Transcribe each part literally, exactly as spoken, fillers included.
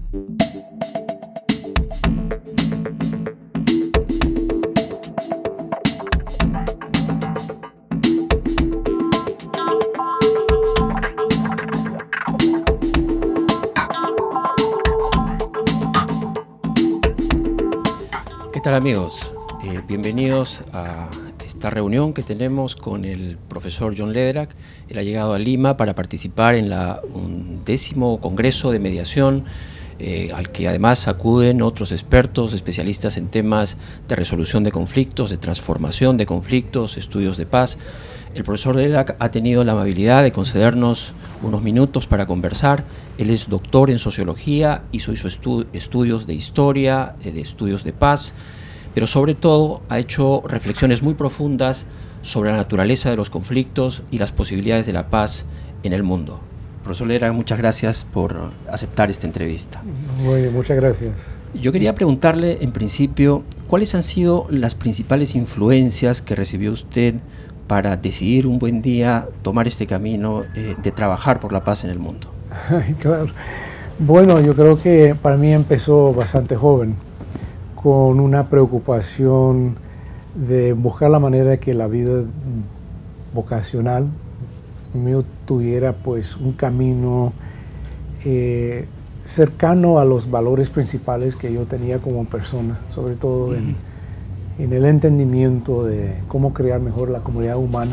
¿Qué tal, amigos? Eh, bienvenidos a esta reunión que tenemos con el profesor John Lederach. Él ha llegado a Lima para participar en la undécimo Congreso de Mediación, eh, al que además acuden otros expertos, especialistas en temas de resolución de conflictos, de transformación de conflictos, estudios de paz. El profesor Lederach ha tenido la amabilidad de concedernos unos minutos para conversar. Él es doctor en sociología, hizo, hizo estu estudios de historia, eh, de estudios de paz, pero sobre todo ha hecho reflexiones muy profundas sobre la naturaleza de los conflictos y las posibilidades de la paz en el mundo. Profesor Lederach, muchas gracias por aceptar esta entrevista. Muy bien, muchas gracias. Yo quería preguntarle, en principio, ¿cuáles han sido las principales influencias que recibió usted para decidir un buen día tomar este camino eh, de trabajar por la paz en el mundo? Claro. Bueno, yo creo que para mí empezó bastante joven, con una preocupación de buscar la manera de que la vida vocacional mío tuviera pues un camino eh, cercano a los valores principales que yo tenía como persona, sobre todo en, en el entendimiento de cómo crear mejor la comunidad humana.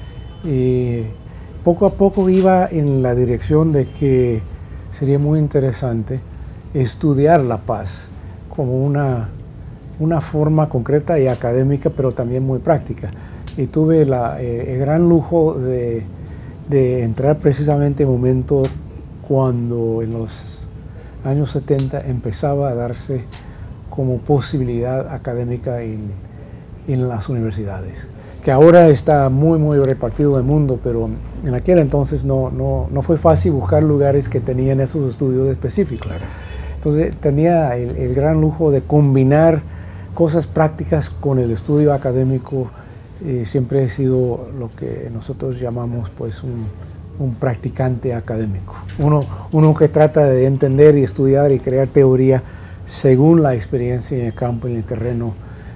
Y poco a poco iba en la dirección de que sería muy interesante estudiar la paz como una, una forma concreta y académica, pero también muy práctica. Y tuve la, eh, el gran lujo de, de entrar precisamente en el momento cuando en los años setenta empezaba a darse como posibilidad académica en, en las universidades, que ahora está muy, muy repartido en el mundo, pero en aquel entonces no, no, no fue fácil buscar lugares que tenían esos estudios específicos. Claro. Entonces tenía el, el gran lujo de combinar cosas prácticas con el estudio académico. Eh, siempre he sido lo que nosotros llamamos pues un, un practicante académico. Uno, uno que trata de entender y estudiar y crear teoría según la experiencia en el campo, en el terreno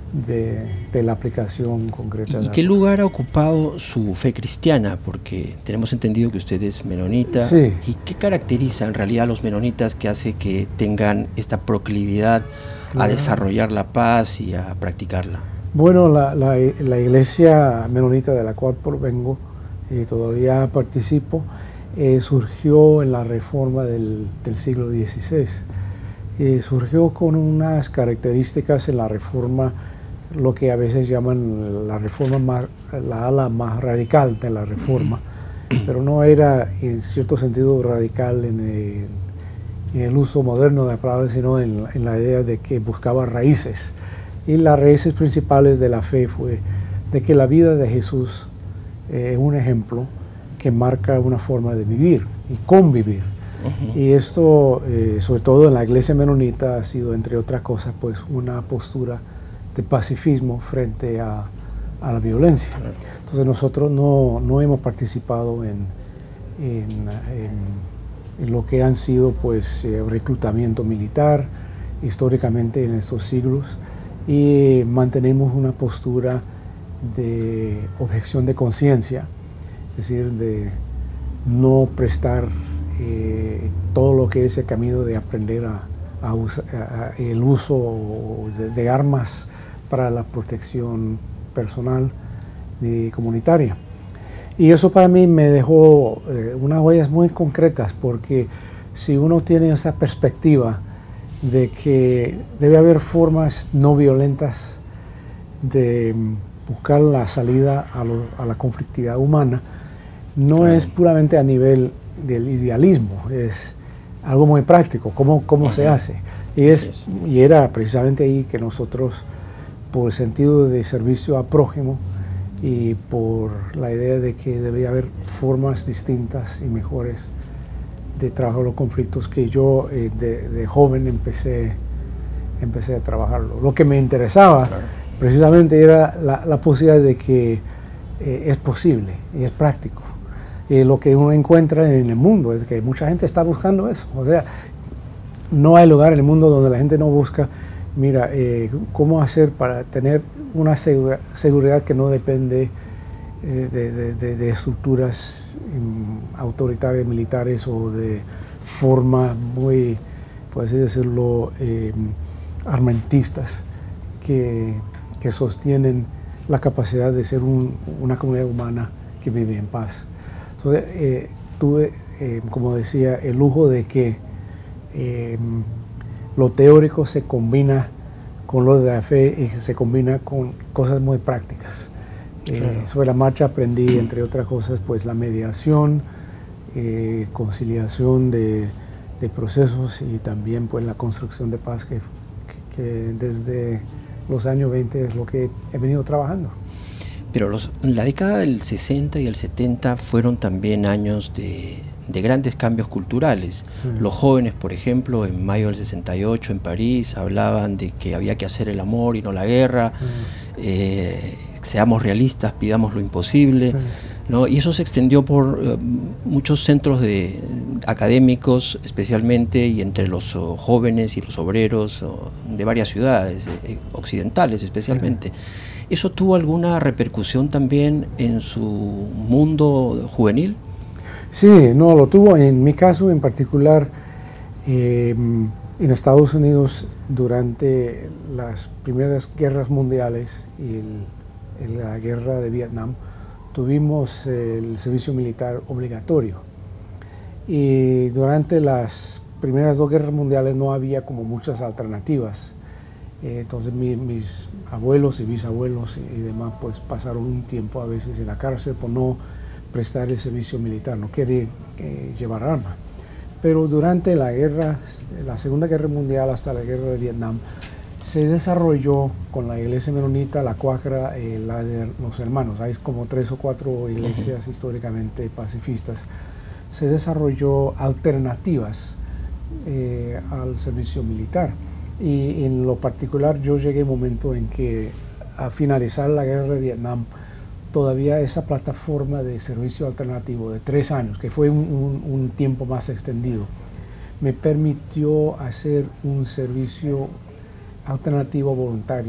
de, de la aplicación concreta. ¿Y qué lugar ha ocupado su fe cristiana? Porque tenemos entendido que usted es menonita. Sí. ¿Y qué caracteriza en realidad a los menonitas que hace que tengan esta proclividad a Claro. desarrollar la paz y a practicarla? Bueno, la, la, la iglesia menonita de la cual provengo y todavía participo, eh, surgió en la reforma del, del siglo dieciséis. Eh, surgió con unas características en la reforma, lo que a veces llaman la reforma más, la ala más radical de la reforma, pero no era en cierto sentido radical en el, en el uso moderno de la palabra, sino en, en la idea de que buscaba raíces. Y las raíces principales de la fe fue de que la vida de Jesús es eh, un ejemplo que marca una forma de vivir y convivir. Uh-huh. Y esto, eh, sobre todo en la iglesia menonita, ha sido, entre otras cosas, pues una postura de pacifismo frente a, a la violencia. Entonces nosotros no, no hemos participado en, en, en, en lo que han sido pues eh, reclutamiento militar históricamente en estos siglos, y mantenemos una postura de objeción de conciencia, es decir, de no prestar eh, todo lo que es el camino de aprender a, a, usa, a el uso de, de armas para la protección personal y comunitaria. Y eso para mí me dejó eh, unas huellas muy concretas, porque si uno tiene esa perspectiva de que debe haber formas no violentas de buscar la salida a, lo, a la conflictividad humana, no claro. es puramente a nivel del idealismo, es algo muy práctico, cómo, cómo uh-huh. se hace. Y, es, y era precisamente ahí que nosotros, por el sentido de servicio a prójimo y por la idea de que debía haber formas distintas y mejores de trabajar los conflictos, que yo eh, de, de joven empecé, empecé a trabajarlo. Lo que me interesaba claro. precisamente era la, la posibilidad de que eh, es posible y es práctico. Y lo que uno encuentra en el mundo es que mucha gente está buscando eso. O sea, no hay lugar en el mundo donde la gente no busca, mira, eh, cómo hacer para tener una segura, seguridad que no depende eh, de, de, de, de estructuras um, autoritarias, militares o de forma muy, por así decirlo, eh, armamentistas que, que sostienen la capacidad de ser un, una comunidad humana que vive en paz. Entonces, eh, tuve, eh, como decía, el lujo de que eh, lo teórico se combina con lo de la fe y se combina con cosas muy prácticas. Claro. Eh, sobre la marcha aprendí, entre otras cosas, pues la mediación, eh, conciliación de, de procesos y también pues la construcción de paz que, que, que desde los años veinte es lo que he venido trabajando. Pero los, la década del sesenta y el setenta fueron también años de, de grandes cambios culturales. Sí. Los jóvenes, por ejemplo, en mayo del sesenta y ocho en París hablaban de que había que hacer el amor y no la guerra. Sí. Eh, seamos realistas, pidamos lo imposible. Sí. ¿No? Y eso se extendió por uh, muchos centros de, académicos especialmente, y entre los uh, jóvenes y los obreros uh, de varias ciudades eh, occidentales especialmente. Sí. ¿Eso tuvo alguna repercusión también en su mundo juvenil? Sí, no, lo tuvo. En mi caso en particular, eh, en Estados Unidos durante las primeras guerras mundiales y el, el, la guerra de Vietnam, tuvimos el servicio militar obligatorio, y durante las primeras dos guerras mundiales no había como muchas alternativas. Eh, entonces mi, mis abuelos y bisabuelos y, y demás pues pasaron un tiempo a veces en la cárcel por no prestar el servicio militar, no querer eh, llevar armas. Pero durante la guerra, la Segunda Guerra Mundial hasta la guerra de Vietnam, se desarrolló con la iglesia menonita, la cuáquera, eh, la de los hermanos. Hay como tres o cuatro iglesias uh-huh. históricamente pacifistas. Se desarrolló alternativas eh, al servicio militar. Y en lo particular yo llegué a un momento en que a finalizar la guerra de Vietnam, todavía esa plataforma de servicio alternativo de tres años, que fue un, un, un tiempo más extendido, me permitió hacer un servicio alternativo voluntario.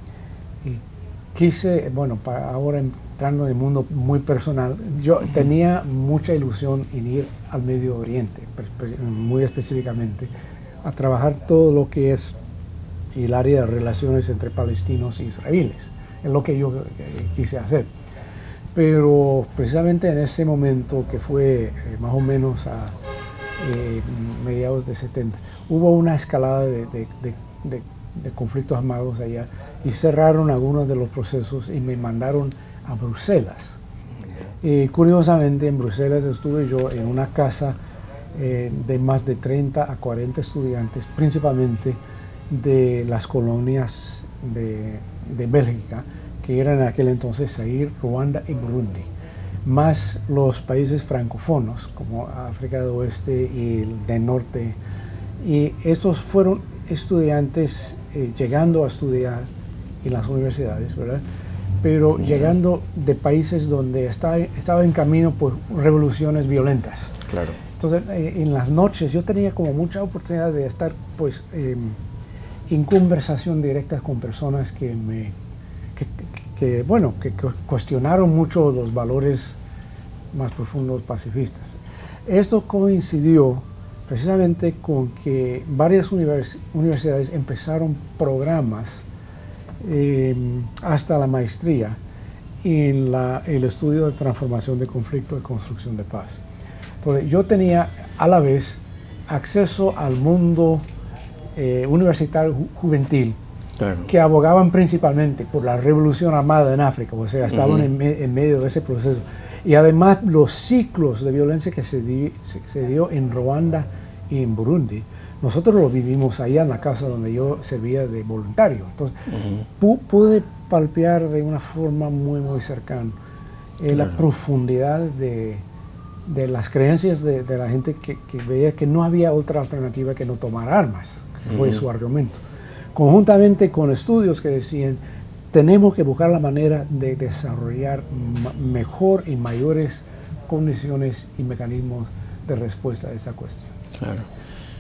Y quise, bueno, para ahora entrando en el mundo muy personal, yo tenía mucha ilusión en ir al Medio Oriente, muy específicamente, a trabajar todo lo que es el área de relaciones entre palestinos e israelíes. Es lo que yo eh, quise hacer. Pero precisamente en ese momento, que fue eh, más o menos a eh, mediados de setenta, hubo una escalada de, de, de, de de conflictos armados allá, y cerraron algunos de los procesos y me mandaron a Bruselas. Eh, curiosamente en Bruselas estuve yo en una casa eh, de más de treinta a cuarenta estudiantes, principalmente de las colonias de, de Bélgica, que eran en aquel entonces Zaire, Ruanda y Burundi, más los países francófonos como África del Oeste y el del Norte. Y estos fueron estudiantes eh, llegando a estudiar en las universidades, ¿verdad? Pero yeah. llegando de países donde está, estaba en camino por revoluciones violentas. Claro. Entonces, eh, en las noches yo tenía como mucha oportunidad de estar, pues, eh, en conversación directa con personas que me, que, que, que, bueno, que, que cuestionaron mucho los valores más profundos pacifistas. Esto coincidió precisamente con que varias univers universidades empezaron programas eh, hasta la maestría en la, el estudio de transformación de conflicto y construcción de paz. Entonces yo tenía a la vez acceso al mundo eh, universitario ju juvenil, claro, que abogaban principalmente por la revolución armada en África, o sea, estaban uh-huh. en, me en medio de ese proceso. Y además los ciclos de violencia que se, di se, se dio en Ruanda y en Burundi, nosotros lo vivimos allá en la casa donde yo servía de voluntario. Entonces uh-huh. pude palpear de una forma muy muy cercana eh, claro. la profundidad de, de las creencias de, de la gente que, que veía que no había otra alternativa que no tomar armas, que uh-huh. fue su argumento. Conjuntamente con estudios que decían, tenemos que buscar la manera de desarrollar mejor y mayores condiciones y mecanismos de respuesta a esa cuestión. Claro.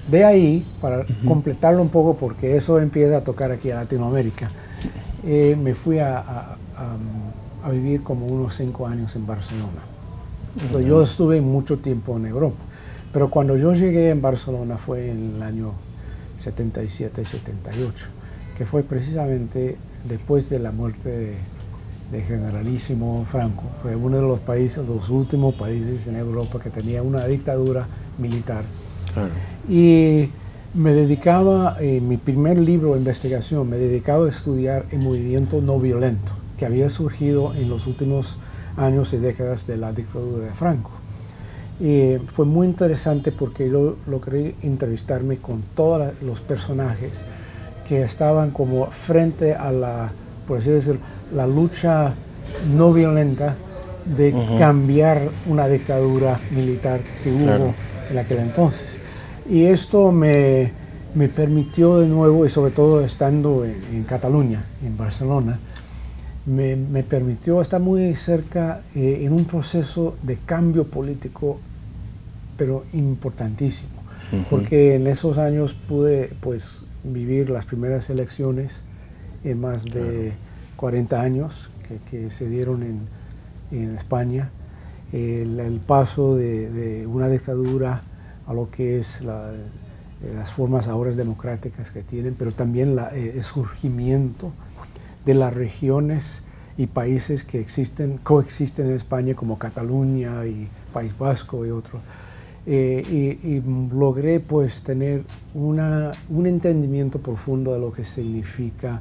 De ahí, para Uh-huh. completarlo un poco, porque eso empieza a tocar aquí en Latinoamérica, eh, me fui a, a, a, a vivir como unos cinco años en Barcelona. Uh-huh. Yo estuve mucho tiempo en Europa, pero cuando yo llegué en Barcelona fue en el año setenta y siete, setenta y ocho, que fue precisamente después de la muerte de, de Generalísimo Franco. Fue uno de los países, los últimos países en Europa que tenía una dictadura militar. Claro. Y me dedicaba, en mi primer libro de investigación, me dedicaba a estudiar el movimiento no violento que había surgido en los últimos años y décadas de la dictadura de Franco. Y fue muy interesante porque yo logré entrevistarme con todos los personajes que estaban como frente a la, por así decirlo, la lucha no violenta de uh-huh. cambiar una dictadura militar que hubo claro. en aquel entonces. Y esto me, me permitió de nuevo, y sobre todo estando en, en Cataluña, en Barcelona, me, me permitió estar muy cerca eh, en un proceso de cambio político, pero importantísimo, uh-huh. porque en esos años pude pues, vivir las primeras elecciones en más de claro. cuarenta años que, que se dieron en, en España, el, el paso de, de una dictadura a lo que es la, las formas ahora democráticas que tienen, pero también la, eh, el surgimiento de las regiones y países que existen, coexisten en España, como Cataluña y País Vasco y otros. Eh, y, y logré pues tener una, un entendimiento profundo de lo que significa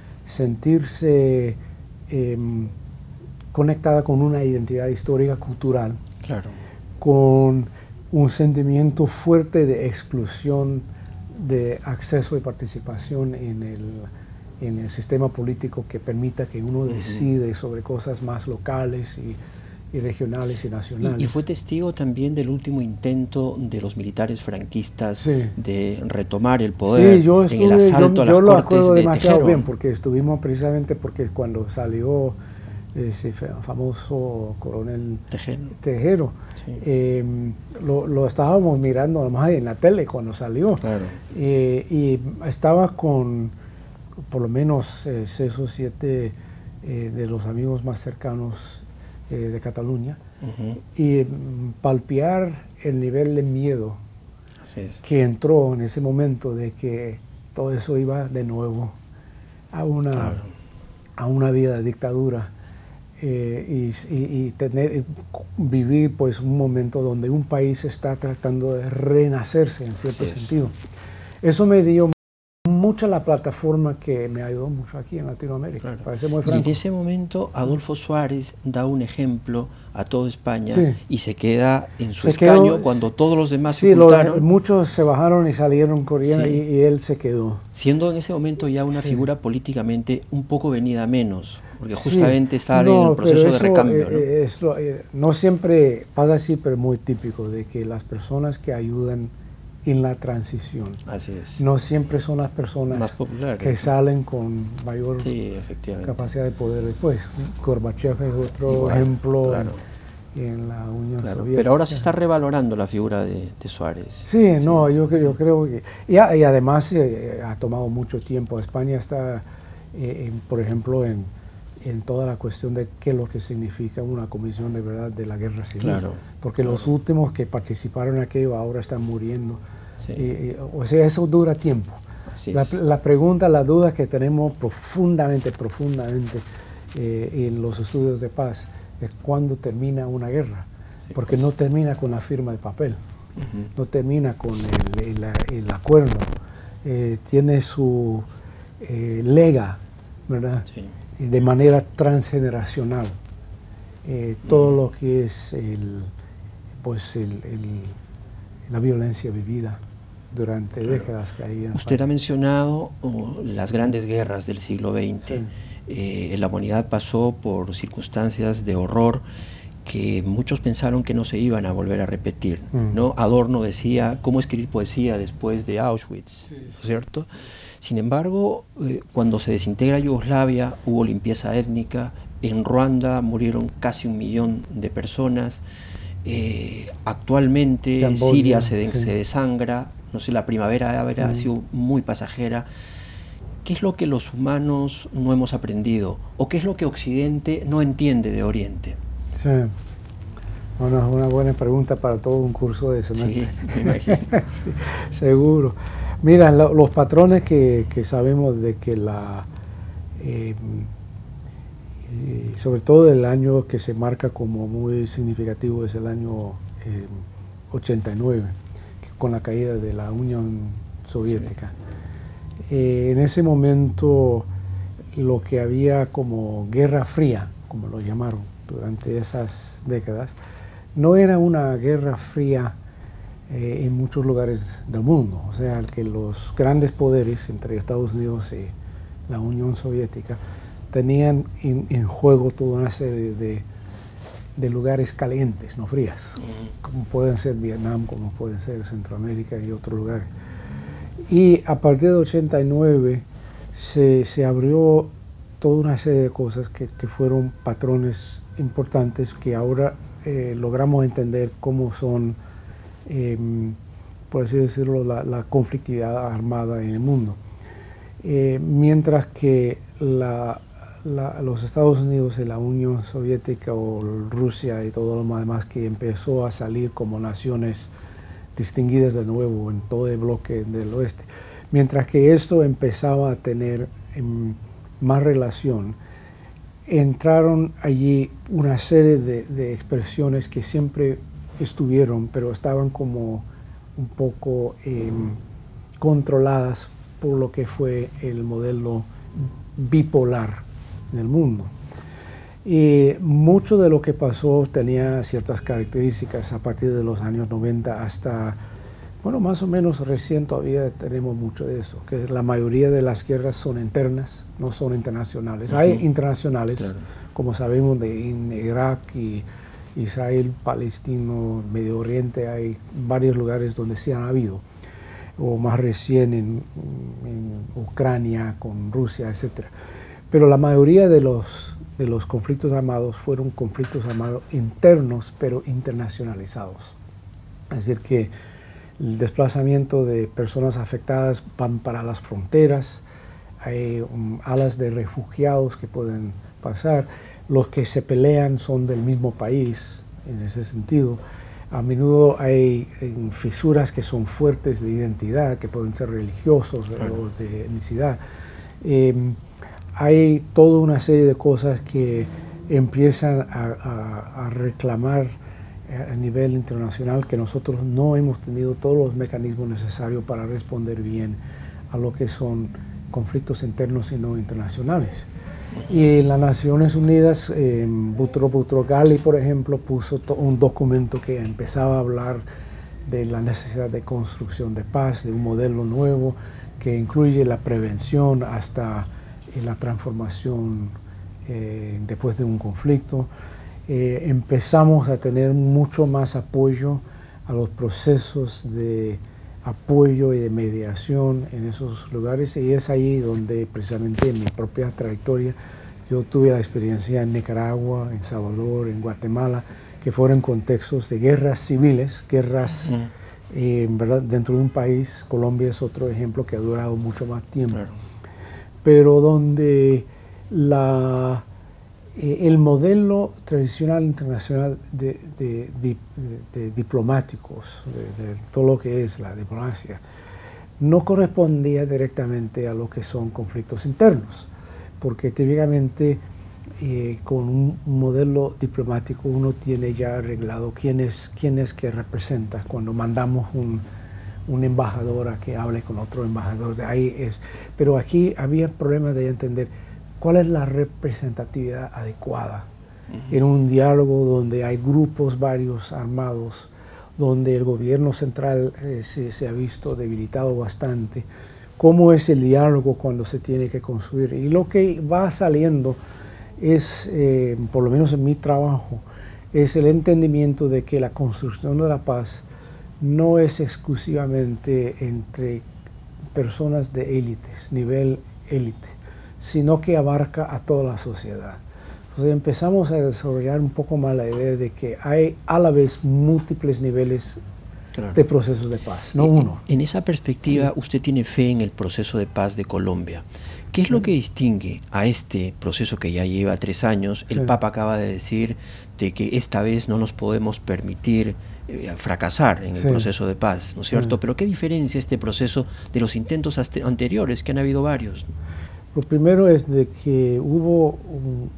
sentirse eh, conectada con una identidad histórica cultural, claro. con un sentimiento fuerte de exclusión de acceso y participación en el, en el sistema político que permita que uno decide sobre cosas más locales y, y regionales y nacionales. Y, y fue testigo también del último intento de los militares franquistas sí. de retomar el poder sí, yo estuve, en el asalto yo, a las yo lo cortes acuerdo de demasiado Tejero. bien, porque estuvimos precisamente porque cuando salió ese famoso coronel Tejero, Tejero sí. eh, lo, lo estábamos mirando además en la tele cuando salió, claro. eh, y estaba con por lo menos eh, seis o siete eh, de los amigos más cercanos eh, de Cataluña, uh-huh. y mm, palpear el nivel de miedo que entró en ese momento de que todo eso iba de nuevo a una, claro. a una vida de dictadura. Eh, y, y, y tener, vivir pues un momento donde un país está tratando de renacerse en cierto Así sentido. Es. Eso me dio mucha la plataforma que me ayudó mucho aquí en Latinoamérica. Claro. Parece muy y franco. en ese momento Adolfo Suárez da un ejemplo a toda España sí. y se queda en su se escaño quedó, cuando todos los demás sí, se ocultaron. Lo, muchos se bajaron y salieron corriendo sí. y, y él se quedó. Siendo en ese momento ya una sí. figura políticamente un poco venida menos, porque justamente sí. estaba no, en el proceso eso, de recambio. Eh, ¿no? Es lo, eh, no siempre pasa así, pero es muy típico de que las personas que ayudan en la transición Así es. no siempre son las personas más popular, que ¿no? salen con mayor sí, capacidad de poder después. Gorbachev es otro Igual, ejemplo claro. en la Unión claro, Soviética. Pero ahora se está revalorando la figura de, de Suárez. Sí, sí, no, yo, yo creo que... Y, y además eh, ha tomado mucho tiempo. España está, eh, en, por ejemplo, en, en toda la cuestión de qué es lo que significa una comisión de verdad de la guerra civil. Claro, porque claro. los últimos que participaron en aquello ahora están muriendo. Sí. Y, y, o sea, eso dura tiempo. Así la, es. la pregunta, la duda que tenemos profundamente, profundamente eh, en los estudios de paz es cuándo termina una guerra. Sí, porque pues. no termina con la firma de papel, uh-huh. no termina con el, el, el acuerdo, eh, tiene su eh, lega, ¿verdad? Sí. De manera transgeneracional. Eh, todo uh-huh. lo que es el, pues el, el, la violencia vivida durante claro. décadas que hay en Usted España. Ha mencionado uh, las grandes guerras del siglo veinte. Sí. Eh, la humanidad pasó por circunstancias de horror que muchos pensaron que no se iban a volver a repetir, mm. ¿no? Adorno decía, ¿cómo escribir poesía después de Auschwitz? Sí. ¿No es cierto? Sin embargo, eh, cuando se desintegra Yugoslavia, hubo limpieza étnica, en Ruanda murieron casi un millón de personas, eh, actualmente Camboya, Siria se, de, sí. se desangra, no sé, la primavera habrá Mm. sido muy pasajera. ¿Qué es lo que los humanos no hemos aprendido? ¿O qué es lo que Occidente no entiende de Oriente? Sí. Bueno, es una buena pregunta para todo un curso de semestre. Sí, me imagino. Sí, seguro. Mira, lo, los patrones que, que sabemos de que la... Eh, y sobre todo el año que se marca como muy significativo es el año eh, ochenta y nueve, con la caída de la Unión Soviética. Eh, en ese momento lo que había como Guerra Fría, como lo llamaron durante esas décadas, no era una guerra fría eh, en muchos lugares del mundo. O sea, que los grandes poderes entre Estados Unidos y la Unión Soviética tenían en, en juego toda una serie de, de lugares calientes, no frías, como pueden ser Vietnam, como pueden ser Centroamérica y otros lugares. Y a partir de ochenta y nueve se, se abrió toda una serie de cosas que, que fueron patrones importantes que ahora eh, logramos entender cómo son, eh, por así decirlo, la, la conflictividad armada en el mundo. Eh, mientras que la, la, los Estados Unidos y la Unión Soviética o Rusia y todo lo demás que empezó a salir como naciones distinguidas de nuevo en todo el bloque del oeste, mientras que esto empezaba a tener eh, más relación, entraron allí una serie de, de expresiones que siempre estuvieron, pero estaban como un poco eh, controladas por lo que fue el modelo bipolar del mundo. Y mucho de lo que pasó tenía ciertas características a partir de los años noventa hasta, bueno, más o menos recién todavía tenemos mucho de eso, que la mayoría de las guerras son internas, no son internacionales. Uh-huh. Hay internacionales, claro, como sabemos de en Irak y Israel, Palestino, Medio Oriente, hay varios lugares donde sí han habido, o más recién en, en Ucrania, con Rusia, etcétera. Pero la mayoría de los, de los conflictos armados fueron conflictos armados internos, pero internacionalizados. Es decir, que el desplazamiento de personas afectadas van para las fronteras, hay um, alas de refugiados que pueden pasar, los que se pelean son del mismo país, en ese sentido. A menudo hay en, fisuras que son fuertes de identidad, que pueden ser religiosos o de etnicidad. Eh, hay toda una serie de cosas que empiezan a, a, a reclamar a nivel internacional que nosotros no hemos tenido todos los mecanismos necesarios para responder bien a lo que son conflictos internos y no internacionales. Y en las Naciones Unidas, eh, Boutros Boutros-Ghali, por ejemplo, puso un documento que empezaba a hablar de la necesidad de construcción de paz, de un modelo nuevo que incluye la prevención hasta eh, la transformación eh, después de un conflicto. Eh, empezamos a tener mucho más apoyo a los procesos de apoyo y de mediación en esos lugares, y es ahí donde precisamente en mi propia trayectoria yo tuve la experiencia en Nicaragua, en Salvador, en Guatemala, que fueron contextos de guerras civiles, guerras uh-huh. eh, ¿verdad? dentro de un país. Colombia es otro ejemplo que ha durado mucho más tiempo, claro, pero donde la el modelo tradicional internacional de, de, de, de, de diplomáticos, de, de todo lo que es la diplomacia, no correspondía directamente a lo que son conflictos internos, porque típicamente eh, con un modelo diplomático uno tiene ya arreglado quién es, quién es que representa cuando mandamos un, un embajador a que hable con otro embajador, de ahí es, pero aquí había problemas de entender ¿cuál es la representatividad adecuada? Uh-huh. En un diálogo donde hay grupos varios armados, donde el gobierno central eh, se, se ha visto debilitado bastante, ¿cómo es el diálogo cuando se tiene que construir? Y lo que va saliendo es, eh, por lo menos en mi trabajo, es el entendimiento de que la construcción de la paz no es exclusivamente entre personas de élites, nivel élite, sino que abarca a toda la sociedad. Entonces empezamos a desarrollar un poco más la idea de que hay a la vez múltiples niveles claro. de procesos de paz, no en, uno. En esa perspectiva, usted tiene fe en el proceso de paz de Colombia. ¿Qué es lo que distingue a este proceso que ya lleva tres años? El sí. Papa acaba de decir de que esta vez no nos podemos permitir eh, fracasar en el sí. proceso de paz, ¿no es cierto? Sí. Pero ¿qué diferencia este proceso de los intentos anteriores, que han habido varios? Lo primero es de que hubo un,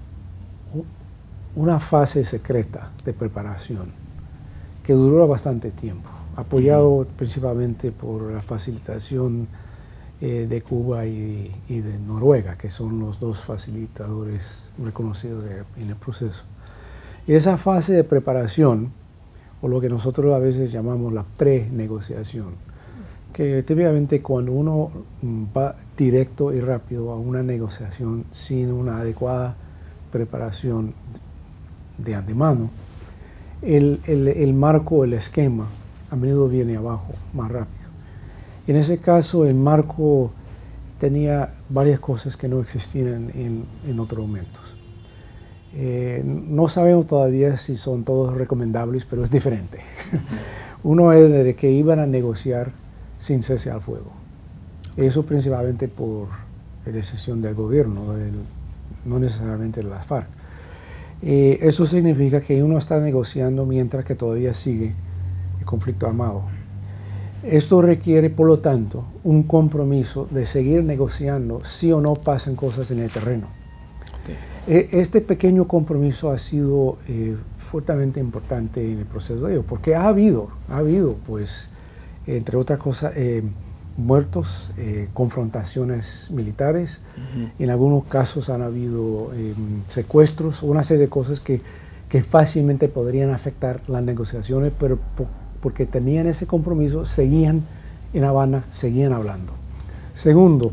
una fase secreta de preparación que duró bastante tiempo, apoyado uh-huh. principalmente por la facilitación eh, de Cuba y, y de Noruega, que son los dos facilitadores reconocidos de, en el proceso. Y esa fase de preparación, o lo que nosotros a veces llamamos la pre-negociación, que típicamente cuando uno va directo y rápido a una negociación sin una adecuada preparación de antemano, el, el, el marco, el esquema, a menudo viene abajo más rápido. En ese caso, el marco tenía varias cosas que no existían en, en otros momentos. Eh, no sabemos todavía si son todos recomendables, pero es diferente. Uno es de que iban a negociar sin cese al fuego. Eso principalmente por decisión del gobierno, del, no necesariamente de las FARC. Eh, eso significa que uno está negociando mientras que todavía sigue el conflicto armado. Esto requiere, por lo tanto, un compromiso de seguir negociando si o no pasan cosas en el terreno. Okay. Este pequeño compromiso ha sido eh, fuertemente importante en el proceso de ello, porque ha habido, ha habido, pues, entre otras cosas, eh, muertos, eh, confrontaciones militares, uh-huh. en algunos casos han habido eh, secuestros, una serie de cosas que, que fácilmente podrían afectar las negociaciones, pero po porque tenían ese compromiso, seguían en Habana, seguían hablando. Segundo,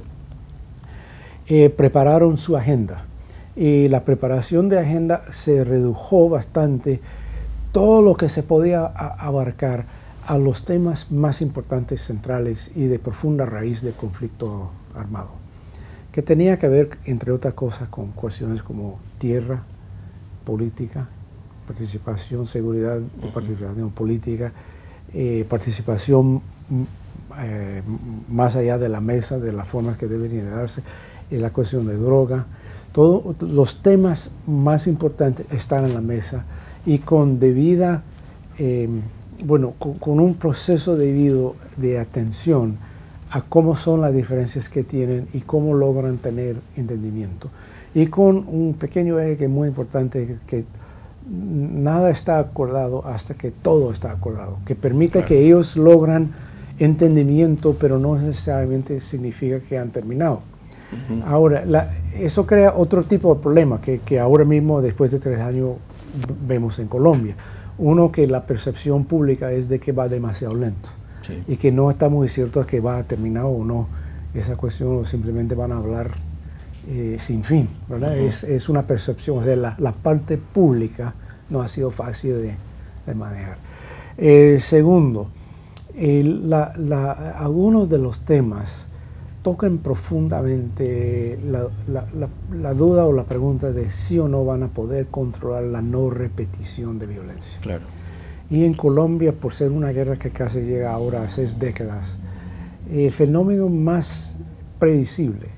eh, prepararon su agenda. Y la preparación de agenda se redujo bastante todo lo que se podía abarcar a los temas más importantes, centrales y de profunda raíz del conflicto armado, que tenía que ver, entre otras cosas, con cuestiones como tierra, política, participación, seguridad, uh-huh. participación política, eh, participación eh, más allá de la mesa, de las formas que deberían darse, eh, la cuestión de droga. Todos los temas más importantes están en la mesa y con debida, eh, bueno, con, con un proceso debido de atención a cómo son las diferencias que tienen y cómo logran tener entendimiento. Y con un pequeño eje que es muy importante, que, que nada está acordado hasta que todo está acordado, que permite claro. que ellos logran entendimiento, pero no necesariamente significa que han terminado. Uh-huh. Ahora, la, eso crea otro tipo de problema que, que ahora mismo, después de tres años, vemos en Colombia. Uno, que la percepción pública es de que va demasiado lento sí. y que no está muy cierto que va a terminar o no. Esa cuestión simplemente van a hablar eh, sin fin, ¿verdad? Uh-huh. es, es una percepción, o sea, la, la parte pública no ha sido fácil de, de manejar. Eh, segundo, eh, la, la, algunos de los temas tocan profundamente la, la, la, la duda o la pregunta de si o no van a poder controlar la no repetición de violencia. Claro. Y en Colombia, por ser una guerra que casi llega ahora a seis décadas, el fenómeno más predecible,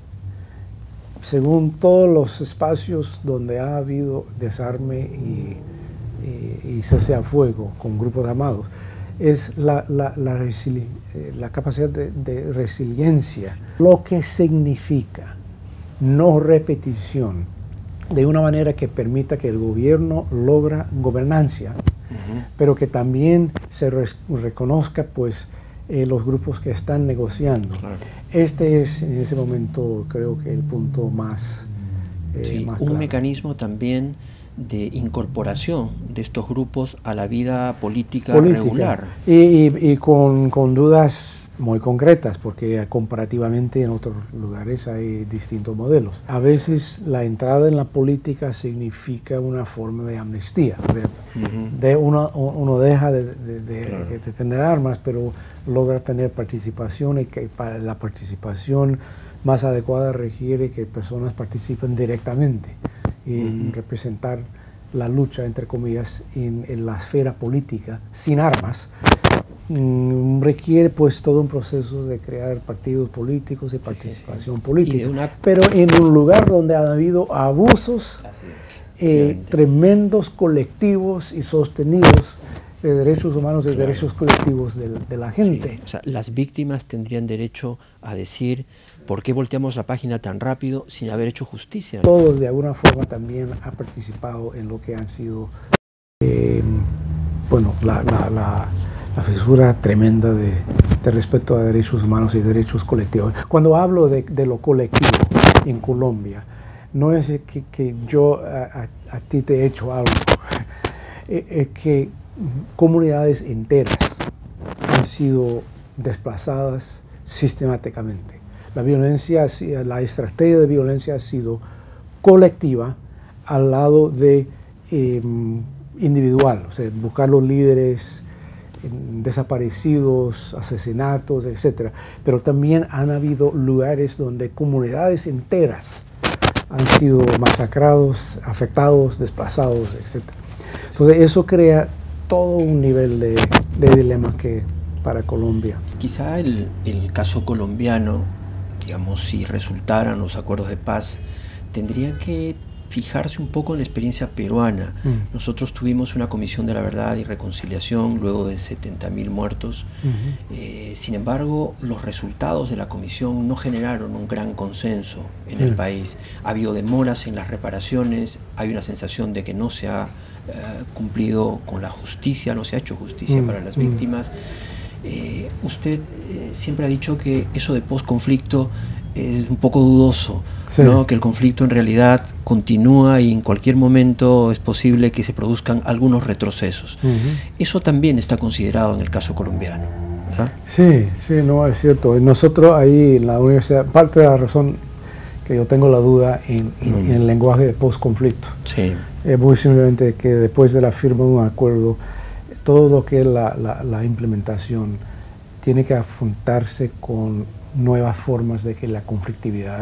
según todos los espacios donde ha habido desarme y, y, y cese al fuego con grupos armados, es la, la, la, resili la capacidad de, de resiliencia, lo que significa no repetición de una manera que permita que el gobierno logra gobernancia, uh-huh. pero que también se re reconozca pues eh, los grupos que están negociando. Claro. Este es en ese momento creo que el punto más, eh, sí, más un claro. mecanismo también de incorporación de estos grupos a la vida política, política. regular. Y, y, y con, con dudas muy concretas, porque comparativamente en otros lugares hay distintos modelos. A veces la entrada en la política significa una forma de amnistía. De, uh-huh. de uno, uno deja de, de, de, claro. de tener armas, pero logra tener participación, y que para la participación más adecuada requiere que personas participen directamente y uh-huh. representar la lucha, entre comillas, en, en la esfera política sin armas, mm, requiere pues todo un proceso de crear partidos políticos y participación política. Y una... Pero en un lugar donde ha habido abusos eh, tremendos, colectivos y sostenidos de derechos humanos y claro. derechos colectivos de, de la gente. Sí. O sea, las víctimas tendrían derecho a decir por qué volteamos la página tan rápido sin haber hecho justicia. Todos de alguna forma también han participado en lo que han sido, eh, bueno, la, la, la, la fisura tremenda de, de respeto a derechos humanos y derechos colectivos. Cuando hablo de, de lo colectivo en Colombia, no es que, que yo a, a, a ti te he hecho algo, es que comunidades enteras han sido desplazadas sistemáticamente. La violencia, la estrategia de violencia ha sido colectiva al lado de eh, individual, o sea, buscar los líderes eh, desaparecidos, asesinatos, etcétera. Pero también han habido lugares donde comunidades enteras han sido masacrados, afectados, desplazados, etcétera. Entonces eso crea todo un nivel de, de dilema que para Colombia. Quizá el, el caso colombiano, digamos, si resultaran los acuerdos de paz, tendría que fijarse un poco en la experiencia peruana. Mm. Nosotros tuvimos una comisión de la verdad y reconciliación luego de setenta mil muertos. Uh-huh. eh, sin embargo, los resultados de la comisión no generaron un gran consenso en sí. el país. Ha habido demoras en las reparaciones, hay una sensación de que no se ha eh, cumplido con la justicia, no se ha hecho justicia mm. para las víctimas. Eh, usted eh, siempre ha dicho que eso de post-conflicto es un poco dudoso, sí. ¿no? Que el conflicto en realidad continúa y en cualquier momento es posible que se produzcan algunos retrocesos. Uh-huh. Eso también está considerado en el caso colombiano, ¿verdad? Sí, sí, no, es cierto. Nosotros ahí en la universidad, parte de la razón que yo tengo la duda en, uh-huh. en el lenguaje de post-conflicto, sí. es muy simplemente que después de la firma de un acuerdo, todo lo que es la, la, la implementación tiene que afrontarse con nuevas formas de que la conflictividad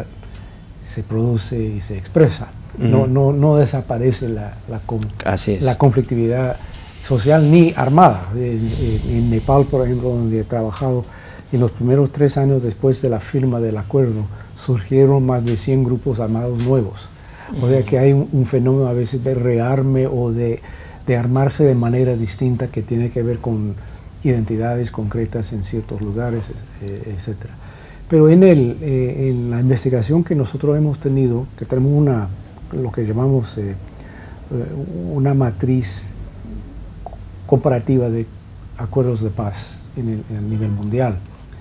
se produce y se expresa. Uh-huh. no, no, no desaparece la, la, la conflictividad social ni armada. En, en, en Nepal, por ejemplo, donde he trabajado, en los primeros tres años después de la firma del acuerdo, surgieron más de cien grupos armados nuevos. Uh-huh. O sea que hay un, un fenómeno a veces de rearme o de, de armarse de manera distinta que tiene que ver con identidades concretas en ciertos lugares, eh, etcétera. Pero en, el, eh, en la investigación que nosotros hemos tenido, que tenemos una, lo que llamamos eh, una matriz comparativa de acuerdos de paz en el, en el nivel mundial.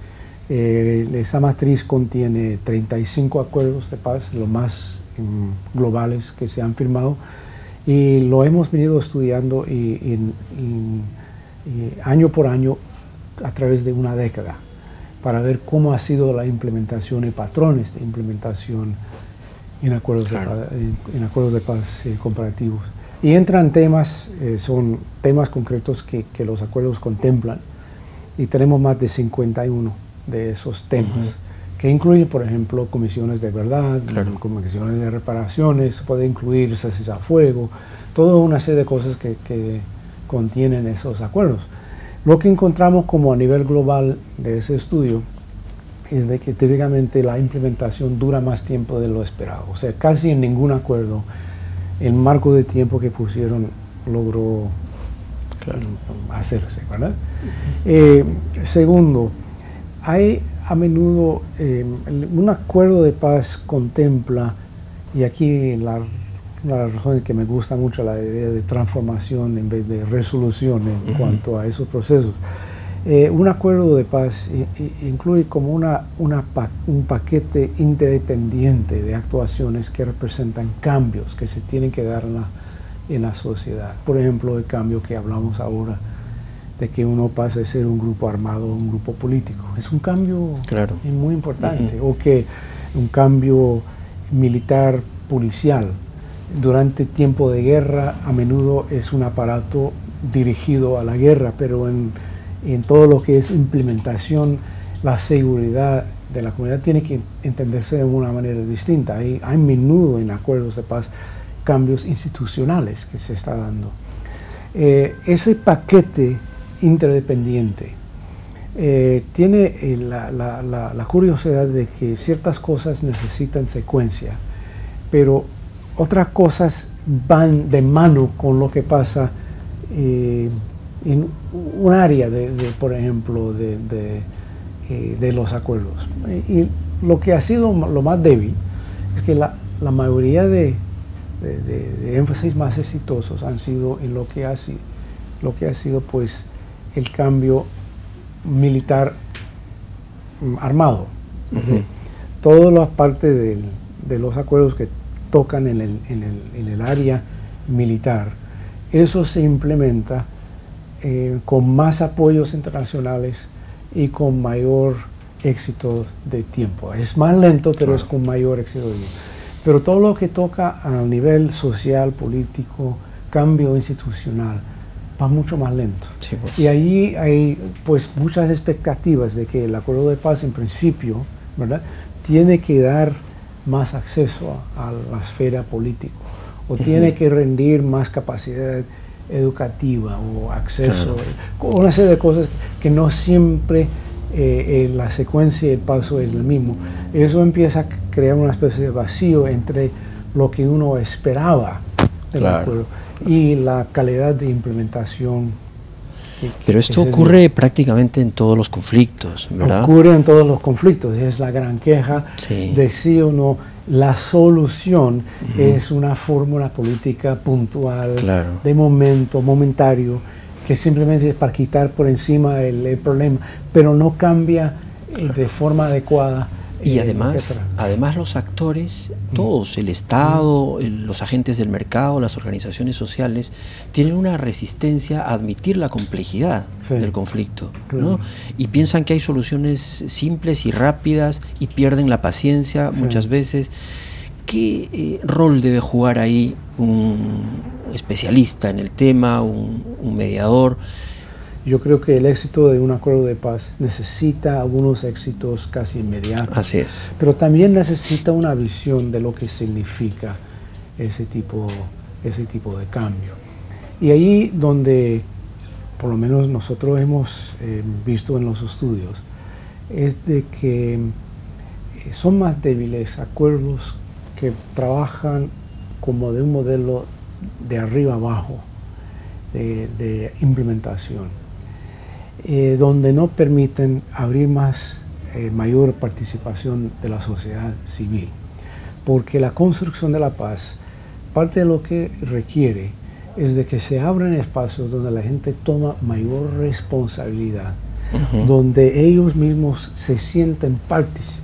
Eh, esa matriz contiene treinta y cinco acuerdos de paz, los más um, globales que se han firmado, y lo hemos venido estudiando y, y, y, y año por año a través de una década, para ver cómo ha sido la implementación y patrones de implementación en acuerdos, claro. de, paz, en, en acuerdos de paz eh, comparativos. Y entran temas, eh, son temas concretos que, que los acuerdos contemplan, y tenemos más de cincuenta y uno de esos temas, uh-huh. que incluyen, por ejemplo, comisiones de verdad, claro. comisiones de reparaciones, puede incluir cese a fuego, toda una serie de cosas que, que contienen esos acuerdos. Lo que encontramos como a nivel global de ese estudio es de que típicamente la implementación dura más tiempo de lo esperado. O sea, casi en ningún acuerdo el marco de tiempo que pusieron logró claro. hacerse, ¿verdad? Uh-huh. eh, segundo, hay a menudo eh, un acuerdo de paz contempla, y aquí la una razón es que me gusta mucho la idea de transformación en vez de resolución en uh-huh. cuanto a esos procesos. Eh, un acuerdo de paz i, i, incluye como una, una pa, un paquete interdependiente de actuaciones que representan cambios que se tienen que dar en la, en la sociedad. Por ejemplo, el cambio que hablamos ahora de que uno pase a ser un grupo armado a un grupo político. Es un cambio claro. muy importante. Uh-huh. O que un cambio militar policial. Durante tiempo de guerra a menudo es un aparato dirigido a la guerra, pero en, en todo lo que es implementación, la seguridad de la comunidad tiene que entenderse de una manera distinta. Hay, hay a menudo en acuerdos de paz cambios institucionales que se está dando. Eh, ese paquete interdependiente eh, tiene eh, la, la, la, la curiosidad de que ciertas cosas necesitan secuencia, pero otras cosas van de mano con lo que pasa eh, en un área, de, de, por ejemplo, de, de, eh, de los acuerdos. Y lo que ha sido lo más débil es que la, la mayoría de, de, de, de énfasis más exitosos han sido en lo que ha sido, lo que ha sido pues el cambio militar armado. Uh-huh. Todas las partes de, de los acuerdos que tocan en el, en el, en el área militar, eso se implementa eh, con más apoyos internacionales y con mayor éxito de tiempo. Es más lento, pero claro, es con mayor éxito de tiempo. Pero todo lo que toca a nivel social, político, cambio institucional, va mucho más lento. Sí, pues. Y allí hay pues muchas expectativas de que el acuerdo de paz en principio, ¿verdad?, tiene que dar más acceso a, a la esfera política, o uh-huh, tiene que rendir más capacidad educativa o acceso, claro, una serie de cosas que no siempre eh, eh, la secuencia y el paso es el mismo. Eso empieza a crear una especie de vacío entre lo que uno esperaba del claro, acuerdo y la calidad de implementación. Que, Pero esto ocurre dio. prácticamente en todos los conflictos, ¿verdad? Ocurre en todos los conflictos, es la gran queja sí. de sí o no. La solución uh-huh, es una fórmula política puntual, claro, de momento, momentario, que simplemente es para quitar por encima el, el problema, pero no cambia claro, de forma adecuada. Y eh, además, además los actores, todos, el Estado, el, los agentes del mercado, las organizaciones sociales, tienen una resistencia a admitir la complejidad sí, del conflicto, claro, ¿no? Y piensan que hay soluciones simples y rápidas y pierden la paciencia sí, muchas veces. ¿Qué eh, rol debe jugar ahí un especialista en el tema, un, un mediador? Yo creo que el éxito de un acuerdo de paz necesita algunos éxitos casi inmediatos. Así es. Pero también necesita una visión de lo que significa ese tipo, ese tipo de cambio. Y ahí donde, por lo menos nosotros hemos eh, visto en los estudios, es de que eh, son más débiles acuerdos que trabajan como de un modelo de arriba abajo, de, de implementación. Eh, donde no permiten abrir más, eh, mayor participación de la sociedad civil. Porque la construcción de la paz, parte de lo que requiere es de que se abran espacios donde la gente toma mayor responsabilidad, uh-huh, donde ellos mismos se sienten partícipes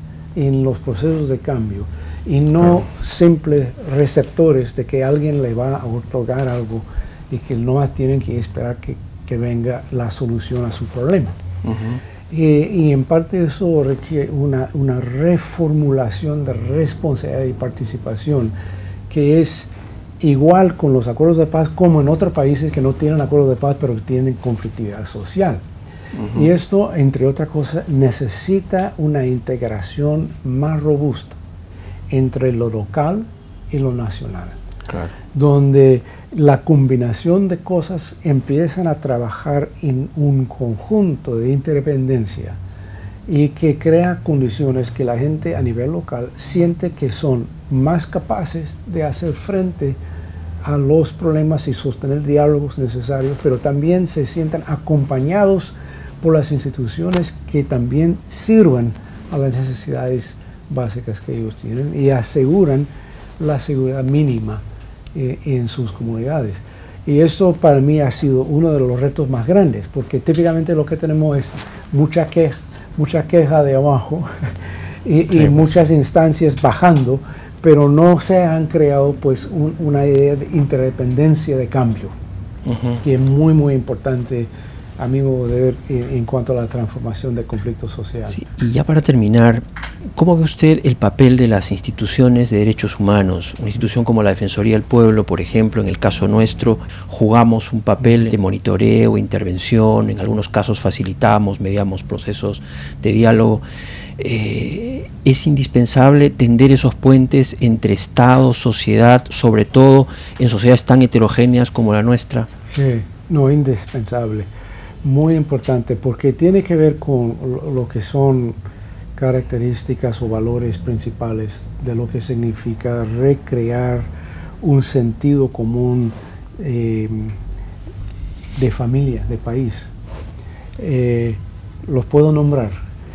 en los procesos de cambio y no uh-huh, simples receptores de que alguien le va a otorgar algo y que no más tienen que esperar que que venga la solución a su problema. Uh-huh. eh, y en parte eso requiere una, una reformulación de responsabilidad y participación que es igual con los acuerdos de paz como en otros países que no tienen acuerdos de paz pero que tienen conflictividad social. Uh-huh. Y esto, entre otras cosas, necesita una integración más robusta entre lo local y lo nacional. Claro. Donde la combinación de cosas empiezan a trabajar en un conjunto de interdependencia y que crea condiciones que la gente a nivel local siente que son más capaces de hacer frente a los problemas y sostener diálogos necesarios, pero también se sientan acompañados por las instituciones que también sirvan a las necesidades básicas que ellos tienen y aseguran la seguridad mínima Eh, en sus comunidades. Y esto para mí ha sido uno de los retos más grandes, porque típicamente lo que tenemos es mucha queja, mucha queja de abajo y, sí, y muchas instancias bajando, pero no se han creado pues un, una idea de interdependencia de cambio, uh-huh, que es muy muy importante a mi modo de ver en, en cuanto a la transformación del conflicto social. Sí, y ya para terminar, ¿cómo ve usted el papel de las instituciones de derechos humanos? Una institución como la Defensoría del Pueblo, por ejemplo, en el caso nuestro, jugamos un papel de monitoreo, intervención, en algunos casos facilitamos, mediamos procesos de diálogo. Eh, es indispensable tender esos puentes entre Estado, sociedad, sobre todo en sociedades tan heterogéneas como la nuestra. Sí, no, indispensable. Muy importante, porque tiene que ver con lo que son características o valores principales de lo que significa recrear un sentido común eh, de familia, de país. Eh, los puedo nombrar.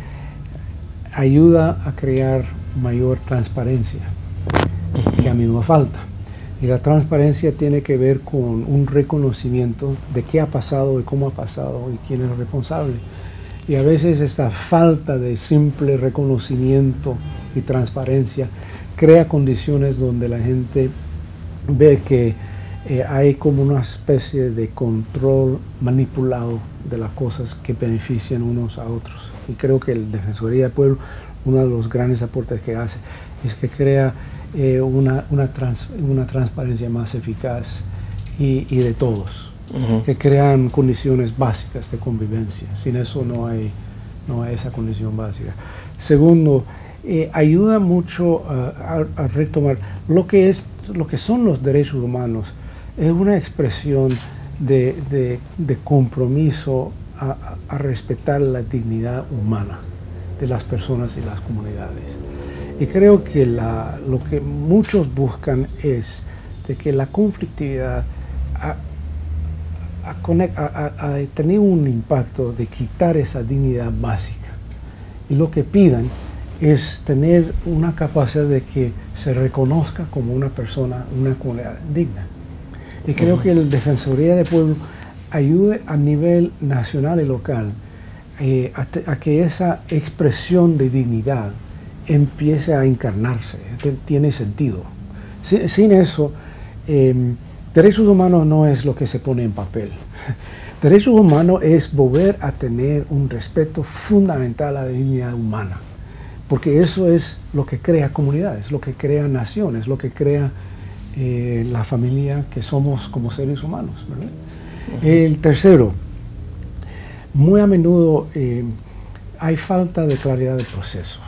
Ayuda a crear mayor transparencia, que a mí me falta. Y la transparencia tiene que ver con un reconocimiento de qué ha pasado y cómo ha pasado y quién es el responsable. Y a veces esta falta de simple reconocimiento y transparencia crea condiciones donde la gente ve que eh, hay como una especie de control manipulado de las cosas que benefician unos a otros. Y creo que el Defensoría del Pueblo, uno de los grandes aportes que hace, es que crea eh, una, una, trans, una transparencia más eficaz y, y de todos. Uh-huh. Que crean condiciones básicas de convivencia. Sin eso no hay, no hay esa condición básica. Segundo, eh, ayuda mucho uh, a, a retomar lo que, es, lo que son los derechos humanos. Es una expresión de, de, de compromiso a, a respetar la dignidad humana de las personas y las comunidades. Y creo que la, lo que muchos buscan es de que la conflictividad a, A, a, a, a tener un impacto de quitar esa dignidad básica. Y lo que pidan es tener una capacidad de que se reconozca como una persona, una comunidad digna. Y creo uh-huh. que la Defensoría del Pueblo ayude a nivel nacional y local eh, a, te, a que esa expresión de dignidad empiece a encarnarse, tiene sentido. Sin, sin eso, eh, derechos humanos no es lo que se pone en papel. Derechos humanos es volver a tener un respeto fundamental a la dignidad humana, porque eso es lo que crea comunidades, lo que crea naciones, lo que crea eh, la familia que somos como seres humanos, ¿verdad? Uh-huh. El tercero, muy a menudo eh, hay falta de claridad del proceso.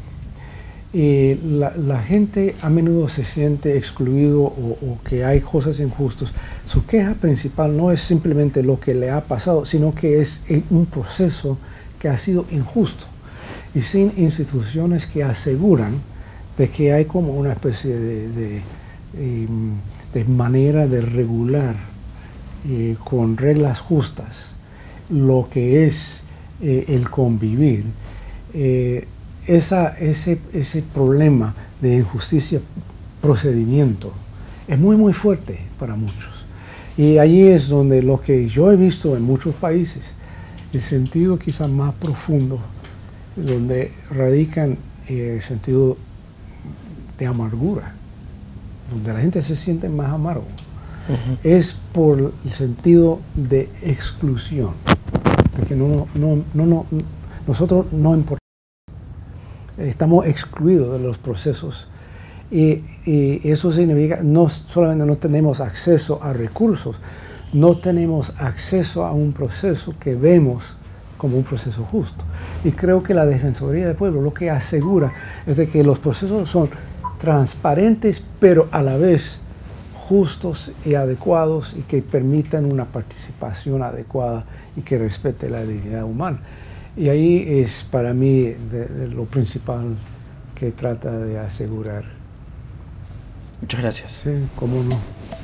Eh, la, la gente a menudo se siente excluido o, o que hay cosas injustas. Su queja principal no es simplemente lo que le ha pasado, sino que es un proceso que ha sido injusto. Y sin instituciones que aseguran de que hay como una especie de, de, eh, de manera de regular eh, con reglas justas lo que es eh, el convivir, eh, Esa, ese, ese problema de injusticia procedimiento es muy muy fuerte para muchos, y allí es donde lo que yo he visto en muchos países, el sentido quizás más profundo, donde radican eh, el sentido de amargura, donde la gente se siente más amargo, uh-huh. es por el sentido de exclusión, de que no, no, no, no, nosotros no importamos. Estamos excluidos de los procesos, y, y eso significa no solamente no tenemos acceso a recursos, no tenemos acceso a un proceso que vemos como un proceso justo. Y creo que la Defensoría del Pueblo lo que asegura es de que los procesos son transparentes, pero a la vez justos y adecuados, y que permitan una participación adecuada y que respete la dignidad humana. Y ahí es para mí de, de lo principal que trata de asegurar. Muchas gracias. Sí, cómo no.